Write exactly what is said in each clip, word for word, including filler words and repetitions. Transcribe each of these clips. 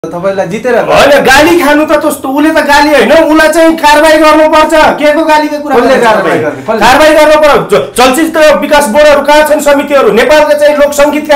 तपाईलाई जितेर हैन गाली खानु त त्यस्तो उले त गाली हैन उलाई चाहिँ कारबाही गर्नुपर्छ केको गालीको कुरा कसले कारबाही गर्ने कारबाही गर्नुपर्छ चलचित्र विकास बोर्डहरु कहाँ छन् समितिहरु नेपालका चाहिँ लोक संगीतका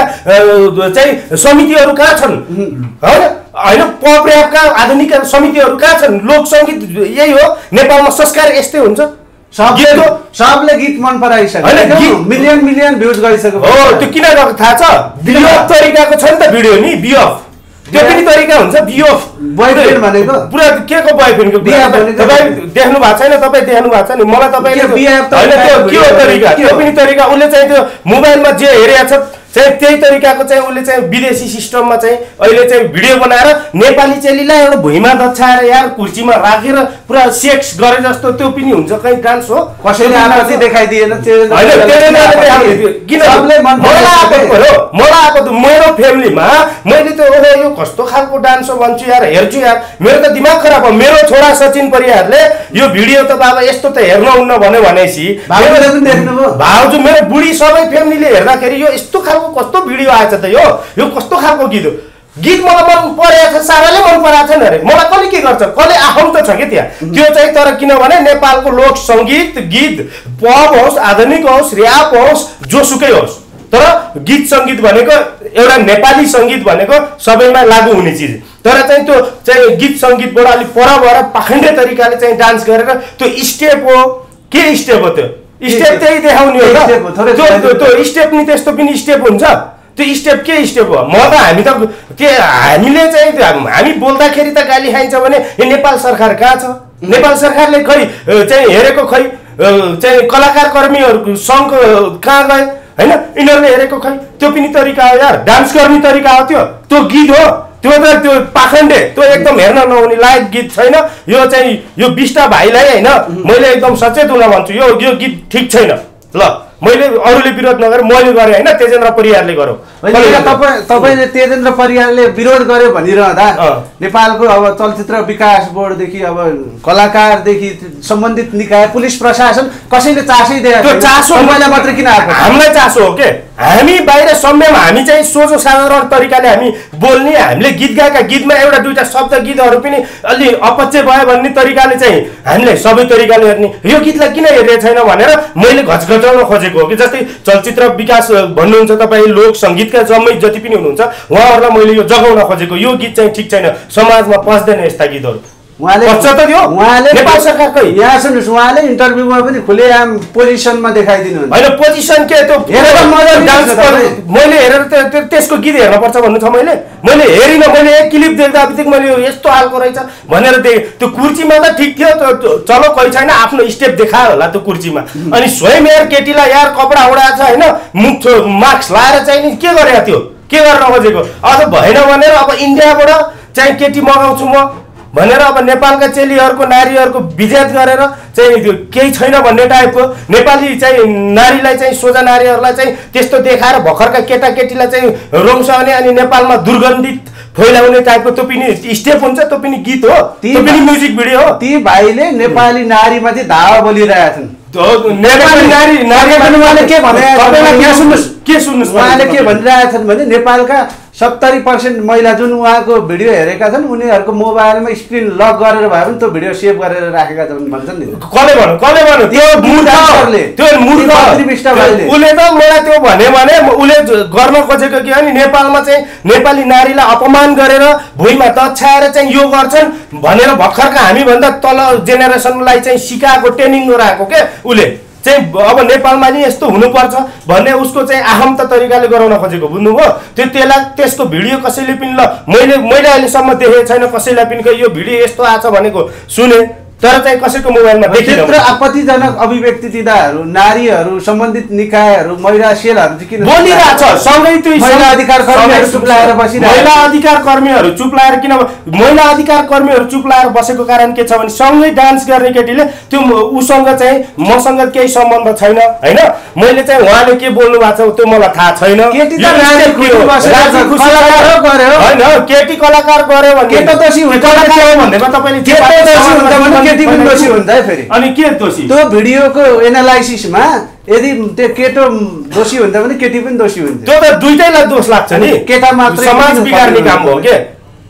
चाहिँ समितिहरु कहाँ छन् हैन हैन पप र्यापका आधुनिक समितिहरु कहाँ छन् लोक संगीत यही हो नेपालमा संस्कार यस्तै हुन्छ सबले सबले गीत मन पराइसक्यो मिलियन मिलियन भ्युज गरिसक्यो हो त्यो किन गएको थाहा छ बियो तरिकाको छ नि त भिडियो नि बियो त्यो पनि तरिका हुन्छ बियो बोयफ्रेन्ड भनेको पुरा के को बोयफ्रेन्डको बिहा तपाई देख्नु भएको छैन तपाई देख्नु भएको छ नि मलाई तपाईले हैन त्यो के हो तरिका त्यो पनि तरिका उले चाहिँ त्यो मोबाइलमा जे हेरेको छ चाहिँ त्यही तरिकाको चाहिँ उले चाहिँ विदेशी सिस्टममा चाहिँ अहिले चाहिँ भिडियो बनाएर नेपाली चेलीलाई एउटा भुइँमा दछाएर यार कुर्सीमा राखेर पुरा सेक्स गरे जस्तो त्यो पनि हुन्छ कहीं डान्स हो कसैले आपत्ति देखाइदिएन त्यो हैन त्यसले किन सबले मन मलाई आएको हो मलाई आएको मेरो फ्यामिलीमा मैले त ओहो यो कस्तो खालको डान्स हो भन्छु यार हेर्छु यार मेरो त दिमाग खराब हो मेरो छोरा सचिन परियारले यो भिडियो त बाबा यस्तो त हेर्न हुन्न भन्यो भनेसी भाउजूले पनि देख्नुभयो भाउजू मेरो बुढी सबै फ्यामिलीले हेर्दाखेरि यो यस्तो खालको कस्तो भिडियो आएछ त यो यो कस्तो खालको गीत हो गीत मलाई मन परेछ साराले मन पराछ नि अरे मलाई कसले के गर्छ कसले आउँ त छ के त्यहाँ त्यो चाहिँ तर किनभने नेपालको लोक संगीत गीत पप होस् आधुनिक होस् र्याप होस् जोसुकै होस् तर गीत संगीत भनेको एउटा नेपाली संगीत भनेको सबैमा लागू हुने चिज तर चाहिँ त्यो चाहिँ गीत संगीतबाट अलि पर भएर पाखण्डे तरिकाले चाहिँ डान्स गरेर त्यो स्टेप हो के स्टेप हो त्यो स्टेप त्यही देखाउने हो त्यो त्यो स्टेप नि त्यस्तो पनि स्टेप हुन्छ त्यो स्टेप के स्टेप हो म त हामी त के हामीले चाहिँ हामी बोल्दाखेरि त गाली खाइन्छ भने यो नेपाल सरकार कहाँ छ नेपाल सरकारले खै चाहिँ हेरेको खै चाहिँ कलाकार कर्मीहरुको संघ कहाँ गए हैन यिनीहरुले हेरेको खै त्यो पनि तरिका हो यार डान्स गर्ने तरिका हो त्यो त्यो गीत हो त्यो त त्यो पाखण्डे त्यो एकदम हेर्न नहुने लायक गीत छैन यो चाहिँ यो बिष्टा भाइलाई हैन मैले एकदम सचेत हुन भन्छु यो यो गीत ठीक छैन ल मैले अरूले विरोध नगरे मैले गरे हैन तेजेन्द्र परियारले गर्यो अहिले तपाई तपाईले तेजेन्द्र परियारले विरोध गर्यो भनिरहँदा नेपालको अब चलचित्र विकास बोर्ड देखि अब कलाकार देखि सम्बन्धित निकाय पुलिस प्रशासन कसैले चासै दिएको त्यो चासो मैले मात्र किन आएको हामीलाई चासो हो के हामी बाहिर सम्यमा हामी चाहिँ सोझो साधारण तरिकाले हामी बोल्ने हामीले गीत गाएका गीतमा एउटा दुईटा शब्द गीतहरु पनि अलि अपच्य भयो भन्ने तरिकाले चाहिँ हामीले सबै तरिकाले हेर्ने यो गीतलाई किन हेर्ने छैन भनेर मैले घचघचाउन खोजेको हो कि जस्तै चलचित्र विकास भन्नुहुन्छ तपाई लोक संगीतका जम्मै जति पनि हुनुहुन्छ उहाँहरुलाई मैले यो जगाउन खोजेको यो गीत चाहिँ ठीक छैन समाजमा पस्दैन यस्ता गीतहरु उहाँले उहाँले नेपाल सरकारकै यहाँ सुन्नुस् उहाँले इन्टरभ्युमा पनि खुलेआम पोजिसनमा देखाइदिनु हुन्छ हैन पोजिसन के त्यो हेरेर मजा डान्स मैले हेरेर त्यसको गीत हेर्न पर्छ भन्नु छ मैले मैले हेरिन मैले एक क्लिप देख्दा बित्तिकै मैले यस्तो हालको रहेछ भनेर त्यो कुर्सीमा त ठीक थियो चलो कोही छैन आफ्नो स्टेप देखायो होला त्यो कुर्सीमा अनि स्वयं यार केटीलाई यार कपडा उडाछ हैन मुख मास्क लाएर चाहिँ के गरेको थियो के गर्न खोजेको अझ भएन भनेर अब इन्डियाबाट चाहिँ केटी मगाउँछु म भनेर अब नेपालका चेलीहरुको नारीहरुको विजेत गरेर चाहिँ त्यो केही छैन भन्ने टाइपको नेपाली चाहिँ नारीलाई चाहिँ सोझा नारीहरुलाई चाहिँ त्यस्तो देखाएर भखरका केटाकेटीलाई चाहिँ रोम्साउने अनि नेपालमा दुर्गन्धित फैलाउने टाइपको त्यो पनि स्टेप हुन्छ त्यो पनि गीत हो त्यो पनि म्युजिक भिडियो हो ती भाइले नेपाली नारीमाथि धावा बोलिरहेका छन् नेपाली नारी नारी उहाँले के भने तपाईलाई के सुन्नुस् के सुन्नुस् उहाँले के भनिरहेका छन् भने नेपालका सत्तरी पर्सेन्ट महिला जुन उहाँको भिडियो हेरेका छन् उनीहरूको मोबाइलमा स्क्रिन लक गरेर भए पनि त्यो भिडियो सेभ गरेर राखेका छन् भन्छन् नि कसले भन्यो कसले भन्यो त्यो मूर्खले त्यो मूर्ख उले त मलाई त्यो भन्यो भने उले गर्न खोजेको के अनि नेपालमा चाहिँ नेपाली नारीलाई अपमान गरेर भुइँमा दछाएर चाहिँ यो गर्छन् भनेर भर्खरका हामी भन्दा तल जेनेरेसनलाई चाहिँ सिकाएको ट्रेनिङ गराएको के उले चाहिँ अब नेपालमा नि यस्तो हुनुपर्छ भन्ने उसको चाहिँ आहम त तरिकाले गराउन खोजेको बुझ्नुभयो त्यो त्यसलाई त्यसको भिडियो कसैले पनि ल मैले मैले अहिलेसम्म देखेको छैन कसैलाई पनि यो भिडियो यस्तो आछ भनेको सुने तर चाहिँ कसैको मोबाइलमा देखिन त्यत्रो आपत्तिजनक अभिव्यक्ति दिँदाहरू नारीहरू सम्बन्धित निकायहरू महिला सेलहरू चाहिँ किन बोलिरहेछ सँगै त्यो महिला अधिकार कर्मीहरू चुप लाएर बसिरहेको महिला अधिकार कर्मीहरू चुप लाएर किन महिला अधिकार कर्मीहरू चुप लाएर बसेको कारण के छ भने सँगै डान्स गर्ने केटीले त्यो उसँग चाहिँ मसँग केही सम्बन्ध छैन हैन मैले चाहिँ उहाँले के बोल्नु भएको छ त्यो मलाई थाहा छैन केटी त राजी खुसी बसेर कलाकार गर्यो हैन केटी कलाकार गर्यो भने केटा दोषी हुन्छ भन्नेमा तपाईले केटा दोषी हुन्छ भने केटी पनि दोषी हुन्छ है फेरि अनि के दोषी त्यो भिडियोको एनालाइसिसमा यदि त्यो केटो दोषी हुन्छ भने केटी पनि दोषी हुन्छ त्यो त दुईटैलाई दोष लाग्छ नि केटा मात्र समाज बिगार्ने काम हो के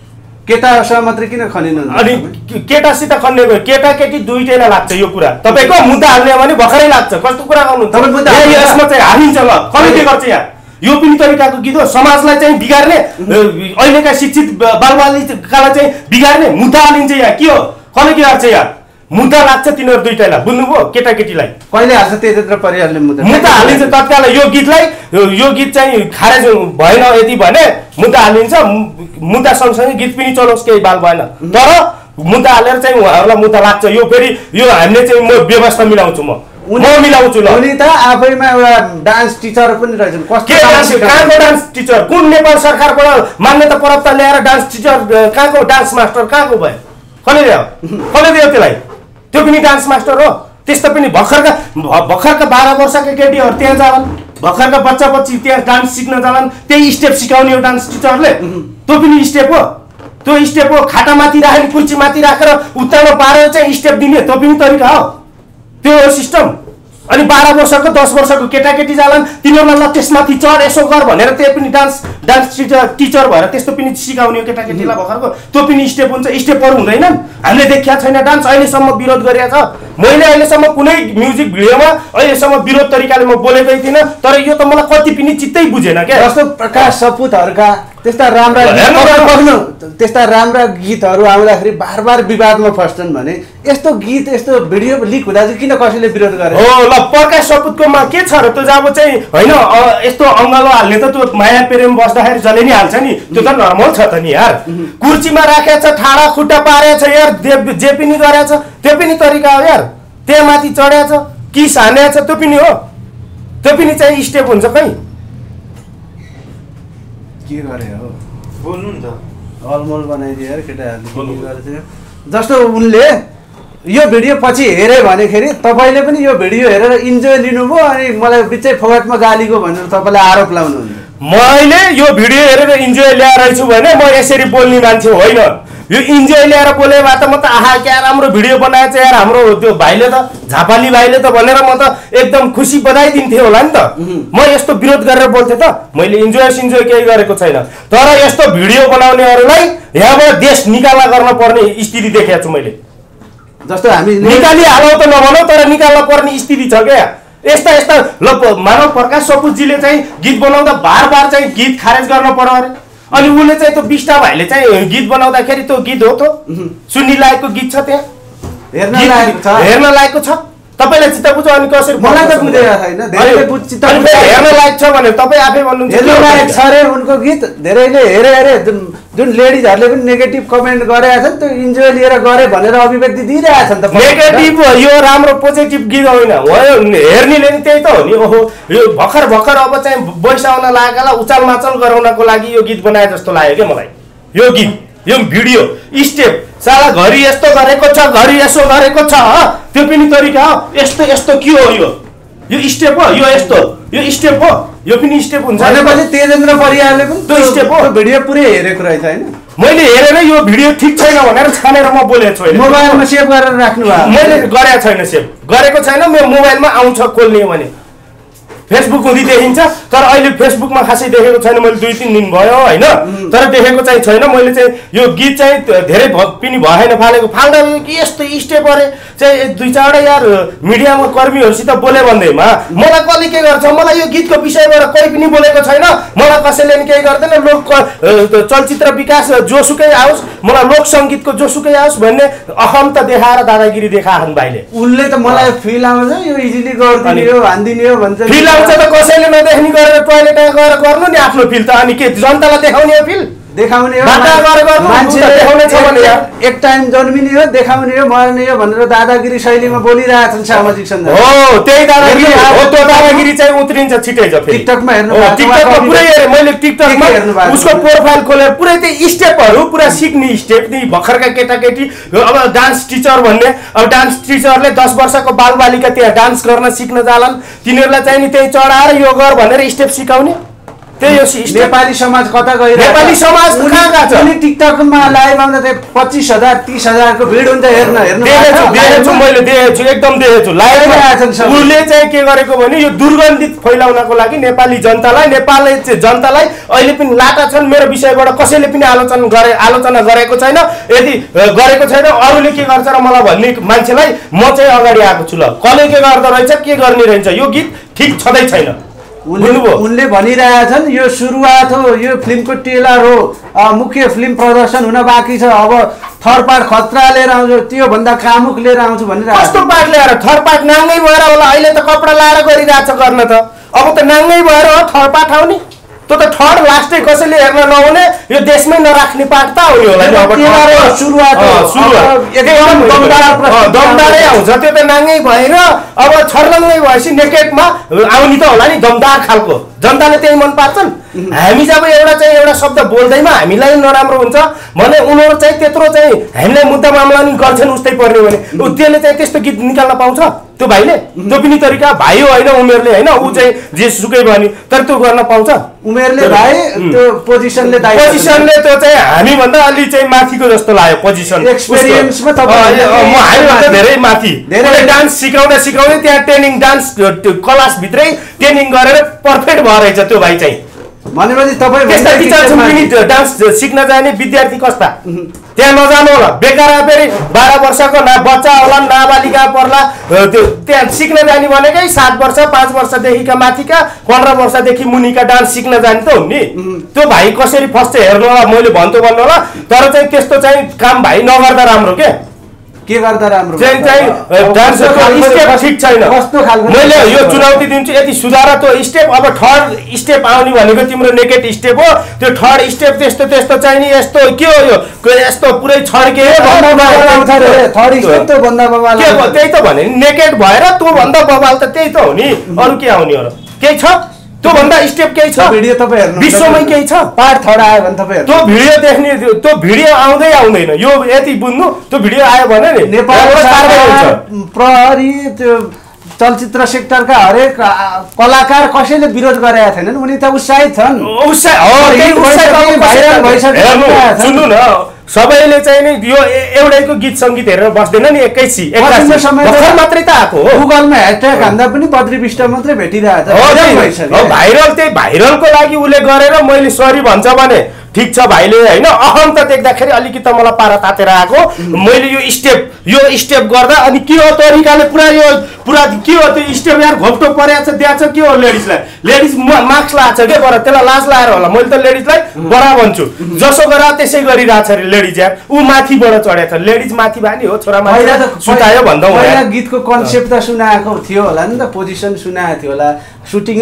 केटासँग मात्रै किन खनिनु? अनि केटासित खन्नेको केटाकेटी दुईटैलाई लाग्छ यो कुरा। तपाईँको मुद्दा हाल्ने भने भर्खरै लाग्छ। कस्तो कुरा गर्नु? यसमा चाहिँ हालिन्छ ल, कसले के गर्छ यहाँ? यो पनि तरिकाको गीत हो। समाजलाई चाहिँ बिगार्ने, अहिलेका शिक्षित बालबालिकालाई चाहिँ बिगार्ने मुद्दा हालिन्छ यहाँ। के हो? कसले के गर्छ यहाँ? मुद्दा लाग्छ तिनीहरू दुईटैलाई। बुझ्नुभयो? केटाकेटीलाई कहिले हाल्छ तेजेन्द्र परियारले मुद्दा? मुद्दा हालिन्छ तत्काल। यो गीतलाई यो गीत चाहिँ खारेज भएन यदि भने मुद्दा हालिन्छ। मुद्दा सँगसँगै गीत पनि चलोस्, केही बाल भएन। तर मुद्दा हालेर चाहिँ उहाँहरूलाई मुद्दा लाग्छ। यो फेरि यो हामीले चाहिँ म व्यवस्था मिलाउँछु, म म मिलाउँछु ल। उनी त आफैमा एउटा डान्स टिचर पनि रहेछन्। कस्तो डान्स? कहाँको डान्स टिचर? कुन नेपाल सरकारबाट मान्यता प्राप्त ल्याएर डान्स टिचर? कहाँको डान्स मास्टर कहाँको भयो? कसले ल्यायो? कसले दियो त्यसलाई? त्यो पनि डान्स मास्टर हो। त्यस्तो पनि भर्खरका भर्खरका बाह्र वर्षका केटीहरू त्यहाँ जालान्, भर्खरका बच्चा बच्ची त्यहाँ डान्स सिक्न जालान्। त्यही स्टेप सिकाउने हो डान्स टिचरले। त्यो पनि स्टेप हो। त्यो स्टेप हो। खाटामाथि राखेर कुर्सीमाथि राखेर उत्तानो पारेर चाहिँ स्टेप दिने, त्यो पनि तरिका हो। त्यो हो सिस्टम। अनि बाह्र वर्षको दस वर्षको केटाकेटी जालान्, तिनीहरूलाई ल त्यसमाथि चढ यसो गर भनेर त्यही पनि डान्स डान्स टिचर टिचर भएर त्यस्तो पनि सिकाउने हो केटाकेटीलाई भर्खरको। त्यो पनि स्टेप हुन्छ। स्टेपहरू हुँदैनन्। हामीले देखिया छैन डान्स। अहिलेसम्म विरोध गरिरहेको छ। मैले अहिलेसम्म कुनै म्युजिक भिडियोमा अहिलेसम्म विरोध तरिकाले म बोलेकै थिइनँ। तर यो त मलाई कति पनि चित्तै बुझेन क्या। जस्तो प्रकाश सपुतहरूका त्यस्ता राम्रा त्यस्ता राम्रा गीतहरू आउँदाखेरि बार बार विवादमा फस्छन् भने यस्तो गीत यस्तो भिडियो लिक हुँदा चाहिँ किन कसैले विरोध गरे? हो ल, प्रकाश सपुतकोमा के छ र? त्यो जब चाहिँ होइन यस्तो अङ्गालो हाल्ने त त्यो माया प्रेम बस्दाखेरि जसले नि हाल्छ नि, त्यो त नर्मल छ त नि यार। कुर्सीमा राखेको छ, ठाडा खुट्टा पारेको छ यार, जे पनि गरेको छ, त्यो पनि तरिका हो यार। त्यहाँ माथि चढेको छ, किस हानेको छ, त्यो पनि हो। त्यो पनि चाहिँ स्टेप हुन्छ। खै के गरे हो? बोल्नु नि त। अलमल बनाइदियो यार केटाहरूले। जस्तो उनले यो भिडियो पछि हेरे भनेखेरि तपाईँले पनि यो भिडियो हेरेर इन्जोय लिनुभयो अनि मलाई बिचै फोकटमा गालीको भनेर तपाईँले आरोप लाउनुहुन्छ। मैले यो भिडियो हेरेर इन्जोय ल्याएर छु भने म यसरी बोल्ने मान्छे होइन। यो इन्जोय ल्याएर बोले भए त म त आहा क्या राम्रो भिडियो बनाएछ यार हाम्रो त्यो भाइले त, झापाली भाइले त भनेर म त एकदम खुसी बधाई दिन्थेँ होला नि त। म यस्तो विरोध गरेर बोल्थेँ त? मैले इन्जोय सिन्जोय केही गरेको छैन। तर यस्तो भिडियो बनाउनेहरूलाई यहाँबाट देश निकाला गर्न पर्ने स्थिति देखेको छु मैले। जस्तो हामी निकाली हालौँ त नभनौँ, तर निकाल्न पर्ने स्थिति छ क्या। यस्ता यस्ता ल मानव प्रकाश सपुतजीले चाहिँ गीत बनाउँदा बार बार चाहिँ गीत खारेज गर्न पर्यो अरे। अनि उसले चाहिँ त्यो बिष्टा भाइले चाहिँ गीत बनाउँदाखेरि त्यो गीत हो त? सुन्ने लायकको गीत छ त्यहाँ? हेर्न लायक छ, हेर्न लायकको छ। तपाईँलाई चित्त बुझ्छ अनि कसरी? मलाई त बुझेको छैन। धेरैले बुझ चित्त हेर्न लायक छ भने तपाईँ आफै भन्नुहुन्छ हेर्न लायक छ रे उनको गीत। धेरैले हेरे हेरे जुन जुन लेडिजहरूले पनि नेगेटिभ कमेन्ट गरेका छन्, त्यो इन्जोय लिएर गरे भनेर अभिव्यक्ति दिइरहेका छन् त। नेगेटिभ यो राम्रो पोजिटिभ गीत होइन हो। हेर्नेले नि त्यही त हो नि। ओहो यो भर्खर भर्खर अब चाहिँ बैसाउन लागेकालाई उचाल माचल गराउनको लागि यो गीत बनाए जस्तो लाग्यो क्या मलाई। यो गीत, यो भिडियो, स्टेप साला घरि यस्तो गरेको छ, घरि यसो गरेको छ, त्यो पनि तरिका हो। यस्तो यस्तो के हो यो? यो स्टेप हो? यो यस्तो यो स्टेप हो? यो पनि स्टेप हुन्छ भनेपछि तेजेन्द्र परियारले पनि त्यो स्टेप हो। भिडियो पुरै हेरेको रहेछ होइन? मैले हेरेर यो भिडियो ठिक छैन भनेर छानेर म बोलेको छु। मोबाइलमा सेभ गरेर राख्नु भयो? मैले गरेको छैन, सेभ गरेको छैन। मेरो मोबाइलमा आउँछ खोल्ने भने फेसबुक हुँदै देखिन्छ, तर अहिले फेसबुकमा खासै देखेको छैन मैले। दुई तिन दिन भयो होइन, तर देखेको चाहिँ छैन मैले। चाहिँ यो गीत चाहिँ धेरै पनि भएन फालेको। फाल्दा यस्तो स्टेप अरे चाहिँ दुई चारवटा यार मिडियामा कर्मीहरूसित बोले भन्दैमा मलाई कसले के गर्छ? मलाई यो गीतको विषयबाट कोही पनि बोलेको छैन। मलाई कसैले पनि केही गर्दैन। लोक चलचित्र विकास जोसुकै आओस्, मलाई लोक सङ्गीतको जोसुकै आओस् भन्ने अहमता देखाएर दादागिरी देखाएछन् भाइले। उनले त मलाई फिल आउँछ यो इजिली गरिदिने हो, हान्दिने हो भन्छ। फिल आउँछ त कसैले नदेख्ने गरेर टोयलेटमा गएर गर्नु नि आफ्नो फिल त। अनि के जनतालाई देखाउने हो? फिल देखाउने हो। मान्छेले देखाउने छ भने एक टाइम जन्मिने हो, देखाउने हो, मर्ने हो भनेर दादागिरी शैलीमा बोलिरहेछन् सामाजिक सञ्जाल। हो त्यही दादागिरी हो। त्यो दादागिरी चाहिँ उत्रिन्छ छिटै छ। टिकटकमा हेर्नु, टिकटकमा पुरै हेरेँ मैले। टिकटकमा उसको प्रोफाइल खोलेर पुरै त्यही स्टेपहरू पुरा सिक्ने स्टेप नि। भर्खरका केटाकेटी अब डान्स टिचर भन्ने, अब डान्स टिचरले दस वर्षको बालबालिका त्यहाँ डान्स गर्न सिक्न जालान्, तिनीहरूलाई चाहिँ नि त्यही चढाएर यो गर भनेर स्टेप सिकाउने। त्यही हो सिस्टम। नेपाली समाज कता गइरहेको नेपाली समाज कहाँ गएको छ? उनी टिकटकमा लाइभ आउँदा चाहिँ पच्चिस हजार तीस हजारको भिड हुन्छ हेर्न हेर्नु देखेछु देखेछु मैले देखेछु एकदम देखेछु लाइभमा उसले चाहिँ के गरेको भने यो दुर्गन्धित फैलाउनको लागि नेपाली जनतालाई नेपाली जनतालाई अहिले पनि लाटा छन् मेरो विषयबाट कसैले पनि आलोचना गरे आलोचना गरेको छैन। यदि गरेको छैन अरूले के गर्छ र मलाई भन्ने मान्छेलाई म चाहिँ अगाडि आएको छु। ल कसले के गर्दो रहेछ के गर्ने रहेछ यो गीत ठिक छँदै छैन। उनले भनिरहेछन् यो सुरुवात हो, यो फिल्मको टेलर हो, मुख्य फिल्म प्रदर्शन हुन बाँकी छ, अब थर्ड पार्ट खतरा लिएर आउँछु त्योभन्दा कामुक लिएर आउँछु भनेर। कस्तो पार्ट लिएर? थर्ड पार्ट नाङ्गै भएर होला अहिले त कपडा लाएर गरिरहेछ गर्न त अब त नाङ्गै भएर हो थर्ड पार्ट आउने त्यो त थर्ड लास्टै कसैले हेर्न नहुने यो देशमै नराख्ने पार्ट त आउने होला नि। सुरुवात दमदारै आउँछ त्यो त नाङ्गै भएर अब छर्लङ्गै भएपछि नेकेटमा आउने त होला नि दमदार खालको। जनताले त्यही मन पार्छन्। हामी जब एउटा चाहिँ एउटा शब्द बोल्दैमा हामीलाई नराम्रो हुन्छ भने उनीहरू चाहिँ त्यत्रो चाहिँ हामीलाई मुद्दा मामला नि गर्छन् उस्तै पर्ने भने त्यसले चाहिँ त्यस्तो गीत निकाल्न पाउँछ त्यो भाइले? त्यो पनि तरिका भाइ हो होइन उमेरले होइन ऊ चाहिँ जे सुकै भने तर त्यो गर्न पाउँछ उमेरले भाइ त्यो पोजिसनले पोजिसनले त्यो चाहिँ हामीभन्दा अलि चाहिँ माथिको जस्तो लाग्यो पोजिसन एक्सपिरियन्समा म हामीभन्दा धेरै माथि धेरै डान्स सिकाउँदा सिकाउँदै त्यहाँ ट्रेनिङ डान्स क्लासभित्रै ट्रेनिङ गरेर पर्फेक्ट भएर रहेछ त्यो भाइ चाहिँ। भनेपछि तपाईँ त्यस्ता टिचर पनि डान्स सिक्न जाने विद्यार्थी कस्ता त्यहाँ नजानु होला बेकार फेरि बाह्र वर्षको ना बच्चा होला नाबालिका पर्ला त्यो त्यहाँ सिक्न जाने भनेकै सात वर्ष पाँच वर्षदेखिका माथिका पन्ध्र वर्षदेखि मुनिका डान्स सिक्न जाने त हो नि। त्यो भाइ कसरी फस्छ हेर्नु होला मैले भन्छु भन्नु होला तर चाहिँ त्यस्तो चाहिँ काम भाइ नगर्दा राम्रो के के गर्दा राम्रो चाहिँ चाहिँ डान्सको स्टेप ठिक छैन। मैले यो चुनौती दिन्छु यदि सुधार त्यो स्टेप अब थर्ड स्टेप आउने भनेको तिम्रो नेकेट स्टेप हो त्यो थर्ड स्टेप त्यस्तो त्यस्तो चाहिँ नि यस्तो के हो यो यस्तो पुरै छड्के त्यही त भने नेकेट भएर त्यो भन्दा बबाल त त्यही त हो नि अरू के आउने हो केही छ त्यो भन्दा स्टेप केही छ भिडियो तपाईँ हेर्नु विश्वमै केही छ पार्ट थर्ड आयो भने तपाईँ त्यो भिडियो देख्ने त्यो भिडियो आउँदै आउँदैन यो यति बुझ्नु त्यो भिडियो आयो भने नि नेपाल प्रहरी त्यो चलचित्र सेक्टरका हरेक कलाकार कसैले विरोध गरेका छैनन् उनी त उत्साहित छन्। सुन्नु न सबैले चाहिँ नि यो एउटैको गीत सङ्गीत हेरेर बस्दैन नि एकैछिन मात्रै त आएको हो गुगलमा ह्यासट्याग हान्दा पनि पत्री पृष्ठ मात्रै भेटिरहेछ। भाइरल त्यही भाइरलको लागि उसले गरेर मैले सरी भन्छ भने ठिक छ भाइले होइन अहम त देख्दाखेरि अलिकति मलाई पारा तातेर आएको मैले यो स्टेप यो स्टेप गर्दा अनि के हो तरिकाले पुरा यो पुरा के हो त्यो स्टेप यार घोप्टो परेको छ दिएको छ के हो लेडिजलाई लेडिज मार्क्स लगाएको छ के गर त्यसलाई लाज लगाएर होला मैले त लेडिजलाई बडा भन्छु जसो गरा त्यसै गरिरहेछ अरे लेडिज यार ऊ माथिबाट चढेको छ लेडिज माथि भए हो छोरा माथि सुतायो भन्दा पहिला गीतको कन्सेप्ट त सुनाएको थियो होला नि त पोजिसन सुनाएको थियो होला सुटिङ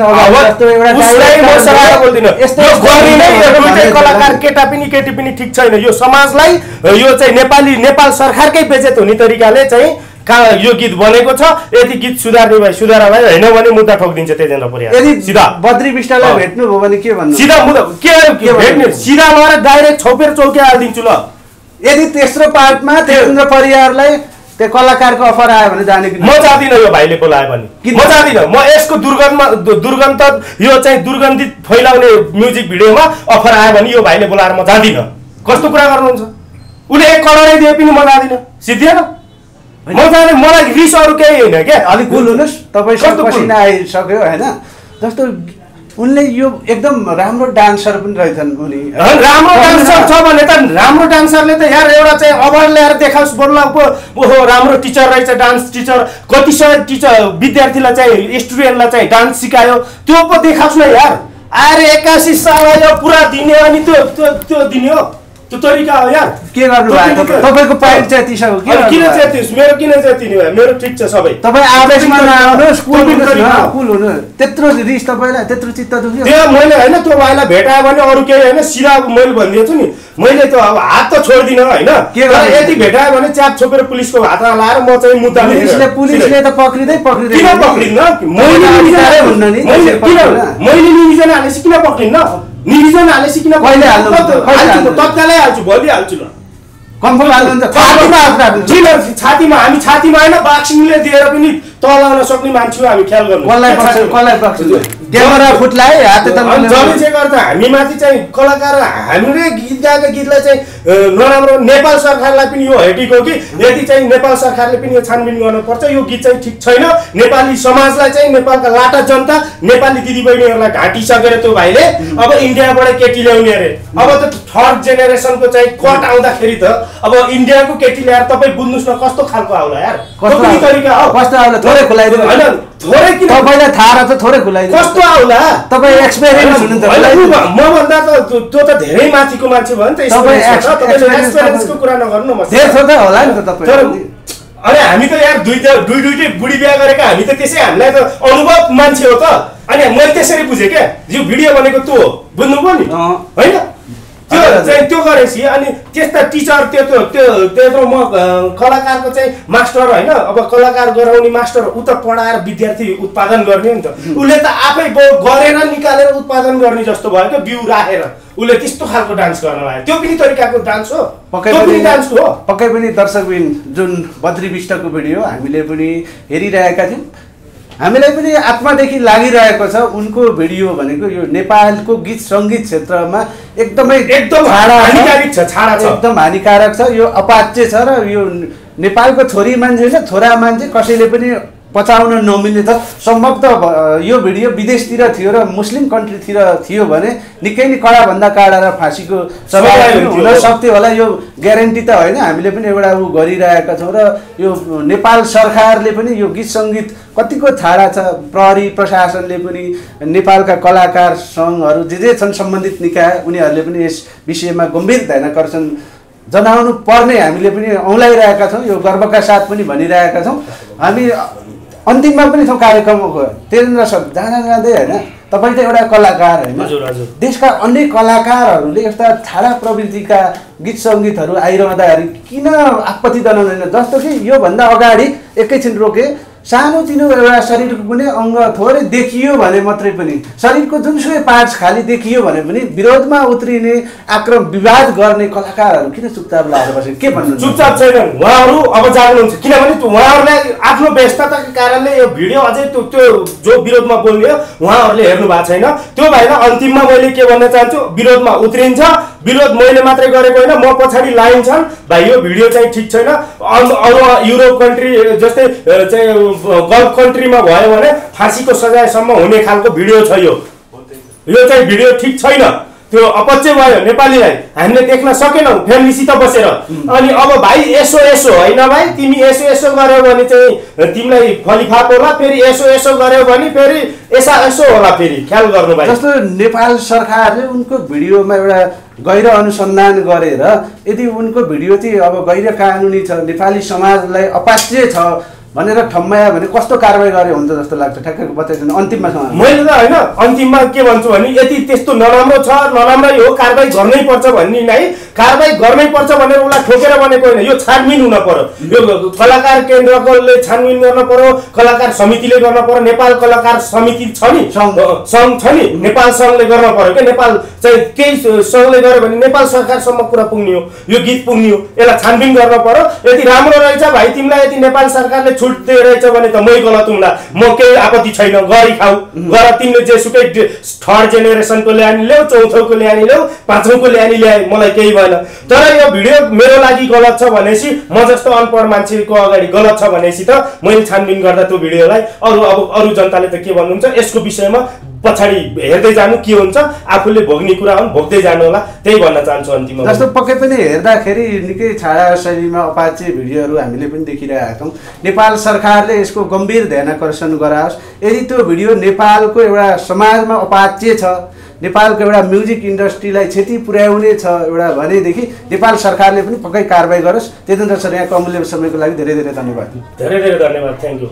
कलाकार केटा पनि केटी पनि ठिक छैन यो समाजलाई यो चाहिँ नेपाली नेपाल सरकारकै बेजेत हुने तरिकाले चाहिँ यो गीत बनेको छ यदि गीत सुधार्ने भए सुधार भए होइन भने मुद्दा ठोकिदिन्छ तेजेन्द्र परियार सिधा बद्री विष्टलाई भेट्नु भयो भने के भन्नु सिधा मुद्दा के भेट्ने सिधा लगाएर डाइरेक्ट छोपेर चौकी हालिदिन्छु ल। यदि तेस्रो पार्टमा तेजेन्द्र परियारलाई त्यो कलाकारको अफर आयो भने जाने कि म जाँदिनँ यो भाइले बोलायो भने म जाँदिनँ म यसको दुर्गन्धमा दुर्गन्ध यो चाहिँ दुर्गन्धित फैलाउने म्युजिक भिडियोमा अफर आयो भने यो भाइले बोलाएर म जाँदिनँ। कस्तो कुरा गर्नुहुन्छ उसले एक करोडै दिए पनि म जाँदिनँ सिद्धिएन म जाने मलाई रिस अरू केही होइन क्या अलिक कुल हुनुहोस् तपाईँ कस्तो पसिना आइसक्यो होइन जस्तो उनले यो एकदम राम्रो डान्सर पनि रहेछन् उनी राम्रो डान्सर छ भने त राम्रो डान्सरले त यार एउटा चाहिँ अवार्ड ल्याएर देखाओस् बोल्ला ओहो राम्रो टिचर रहेछ डान्स टिचर कति सय टिचर विद्यार्थीलाई चाहिँ स्टुडेन्टलाई चाहिँ डान्स सिकायो त्यो पो देखाओस् न यार आएर एक्कासी साल यो पुरा दिने अनि त्यो त्यो दिने हो त्यो तरिका हो यार के गर्नु भएको तपाईको पाइट च्याति छ के किन च्याति मेरो किन च्याति नि मेरो ठिक छ सबै तपाई आवेशमा नआउनुस् कुल कुल हुनु त्यत्रो रिस तपाईलाई त्यत्रो चित्त दुख्यो त्यो मैले हैन त्यो भाइलाई भेटायो भने अरु केही हैन सिधा मैले भनिदिन्छु नि मैले त अब हात त छोड्दिन हैन यति भेटायो भने च्याप छोपेर पुलिसको हातमा लाएर म चाहिँ मुद्दा पुलिसले पुलिसले त पक्रिदै पक्रिदै किन पक्रिन्न मैले निमिजन हुन्न नि मैले किन मैले निमिजन हालेसी किन पक्रिन्न निमिजन हालेसी किन कहिले हाल्नु तत्कालै हाल्छु भोलि हाल्छु ल कन्फर्म हाल्नुहुन्छ छातीमा आफ्नो छातीमा हामी छातीमा हैन बाक्सिङले दिएर पनि तलाउन सक्ने मान्छे हो हामी ख्याल गर्नु कसलाई पक्छ कसलाई पक्छ क्यामेरा फुट्लाए हात जमिन गर्छ हामी माथि चाहिँ कलाकार हामीले गीत गाएको गीतलाई चाहिँ नराम्रो नेपाल सरकारलाई पनि यो हेटिको कि यदि चाहिँ नेपाल सरकारले पनि यो छानबिन गर्नुपर्छ यो गीत चाहिँ ठिक छैन नेपाली समाजलाई चाहिँ नेपालका लाटा जनता नेपाली दिदीबहिनीहरूलाई ढाँटिसकेर त्यो भाइले अब इन्डियाबाट केटी ल्याउने अरे अब त थर्ड जेनेरेसनको चाहिँ कट आउँदाखेरि त अब इन्डियाको केटी ल्याएर तपाईँ बुझ्नुहोस् न कस्तो खालको आउला यार कस्तो तरिका हो कस्तो आउला थोरै खुलाइदिनु होइन थोरै किन तपाईलाई थाहा रहेछ थोरै खुलाइदिनु कस्तो आउला तपाईँ एक्सपिरियन्स हुनुहुन्छ म भन्दा त त्यो त धेरै माथिको मान्छे भयो नि त एक्सपिरियन्सको कुरा नगर्नु न धेरै थोरै होला नि त तपाईँ अनि हामी त यार दुईटा दुई दुईटै बुढी बिहा गरेका हामी त त्यसै हामीलाई त अनुभव मान्छे हो त अनि मैले त्यसरी बुझेँ क्या यो भिडियो भनेको त्यो हो बुझ्नुभयो नि होइन त्यो चाहिँ त्यो गरेपछि अनि त्यस्ता टिचर त्यत्रो त्यो त्यत्रो म कलाकारको चाहिँ मास्टर होइन अब कलाकार गराउने मास्टर ऊ त पढाएर विद्यार्थी उत्पादन गर्ने नि त उसले त आफै गरेर निकालेर उत्पादन गर्ने जस्तो भयो क्या बिउ राखेर उसले त्यस्तो खालको डान्स गर्न लाग्यो त्यो पनि तरिकाको डान्स हो पक्कै पनि डान्स हो पक्कै पनि दर्शकबिन जुन बद्री विष्टको भिडियो हामीले पनि हेरिरहेका थियौँ हामीलाई पनि आत्मादेखि लागिरहेको छ उनको भिडियो भनेको यो नेपालको गीत सङ्गीत क्षेत्रमा एकदमै एकदम हानिकारक छ छाडा छ एकदम हानिकारक छ यो अपाच्य छ र यो नेपालको छोरी मान्छे होइन छोरा मान्छे कसैले पनि पचाउन नमिल्ने त सम्भवतः यो भिडियो विदेशतिर थियो र मुस्लिम कन्ट्रीतिर थियो भने निकै नै कडाभन्दा कडा र फाँसीको सजाय हुन सक्थ्यो होला यो ग्यारेन्टी त होइन हामीले पनि एउटा उ गरिरहेका छौँ र यो नेपाल सरकारले पनि यो गीत सङ्गीत कतिको छाडा छ प्रहरी प्रशासनले पनि नेपालका कलाकार सङ्घहरू जे जे छन् सम्बन्धित निकाय उनीहरूले पनि यस विषयमा गम्भीर ध्यान आकर्षण जनाउनु पर्ने हामीले पनि औँलाइरहेका छौँ यो गर्वका साथ पनि भनिरहेका छौँ हामी अन्तिममा पनि छौँ कार्यक्रमको तेजेन्द्र सर जाँदा जाँदै होइन तपाईँ त एउटा कलाकार होइन देशका अन्य कलाकारहरूले यस्ता छाडा प्रवृत्तिका गीत सङ्गीतहरू आइरहँदाखेरि किन आपत्ति जनाउँदैन जस्तो कि योभन्दा अगाडि एकैछिन रोके सानोतिनो एउटा शरीरको कुनै अङ्ग थोरै देखियो भने मात्रै पनि शरीरको जुनसुकै पार्ट्स खाली देखियो भने पनि विरोधमा उत्रिने आक्रम विवाद गर्ने कलाकारहरू किन चुपचाप लागेर बसे के भन्नु चुपचाप छैनन् उहाँहरू अब जाग्नुहुन्छ किनभने उहाँहरूलाई आफ्नो व्यस्तताको कारणले यो भिडियो अझै त्यो त्यो जो विरोधमा बोल्ने हो उहाँहरूले हेर्नु भएको छैन त्यो भएर अन्तिममा मैले के भन्न चाहन्छु विरोधमा उत्रिन्छ विरोध मैले मात्रै गरेको होइन म पछाडि लाइन छन् भाइ यो भिडियो चाहिँ ठिक छैन अरू युरोप कन्ट्री जस्तै चाहिँ गल्फ कन्ट्रीमा भयो भने फाँसीको सजायसम्म हुने खालको भिडियो छ यो यो चाहिँ भिडियो ठिक छैन त्यो अपच्य भयो नेपालीलाई हामीले देख्न सकेनौँ फ्यामिलीसित बसेर अनि अब भाइ यसो यसो होइन भाइ तिमी यसो यसो गर्यौ भने चाहिँ तिमीलाई फलिफाप होला फेरि यसो यसो गर्यौ भने फेरि यसा यसो होला फेरि ख्याल गर्नु भाइ जस्तो नेपाल सरकारले उनको भिडियोमा एउटा गैर अनुसन्धान गरेर यदि उनको भिडियो चाहिँ अब गैर कानुनी छ नेपाली समाजलाई अपाच्य छ भनेर ठम्मायो भने कस्तो कारवाही गरे हुन्छ जस्तो लाग्छ ठ्याक्कै बताइदिनु अन्तिममा मैले त होइन अन्तिममा के भन्छु भने यदि त्यस्तो नराम्रो छ नराम्रै हो कारवाही गर्नै पर्छ भन्ने नै कारवाही गर्नै पर्छ भनेर उसलाई ठोकेर भनेको होइन यो छानबिन हुन पर्यो यो कलाकार केन्द्रले छानबिन गर्न पर्यो कलाकार समितिले गर्न पर्यो नेपाल कलाकार समिति छ नि सङ्घ छ नि नेपाल सङ्घले गर्न पर्यो क्या नेपाल चाहिँ केही सङ्घले गर्यो भने नेपाल सरकारसम्म कुरा पुग्ने हो यो गीत पुग्ने हो यसलाई छानबिन गर्न पर्यो यदि राम्रो रहेछ भाइ तिमीलाई यदि नेपाल सरकारले छुट दिइरहेछ भने त मै गलत हुँला म केही आपत्ति छैन गरी खाऊ गर तिमीले जेसुकै थर्ड जेनेरेसनको ल्यानी ल्याऊ चौथौको ल्यानी ल्याऊ पाँचौँको ल्यानी ल्याए मलाई केही भएन तर यो भिडियो मेरो लागि गलत छ भनेपछि म जस्तो अनपढ मान्छेको अगाडि गलत छ भनेपछि त मैले छानबिन गर्दा त्यो भिडियोलाई अरू अब अरू जनताले त के भन्नुहुन्छ यसको विषयमा पछाडि हेर्दै जानु के हुन्छ आफूले भोग्ने कुरा हुन् भोग्दै जानु होला त्यही भन्न चाहन्छु अन्तिममा जस्तो पक्कै पनि हेर्दाखेरि निकै छाडा शैलीमा अपाच्य भिडियोहरू हामीले पनि देखिरहेका छौँ नेपाल सरकारले यसको गम्भीर ध्यान आकर्षण गराओस् यदि त्यो भिडियो नेपालको एउटा समाजमा अपाच्य छ नेपालको एउटा म्युजिक इन्डस्ट्रीलाई क्षति पुर्याउने छ एउटा भनेदेखि नेपाल सरकारले पनि पक्कै कारवाही गरोस् तेजेन्द्र सर यहाँको अमूल्य समयको लागि धेरै धेरै धन्यवाद धेरै धेरै धन्यवाद थ्याङ्क यू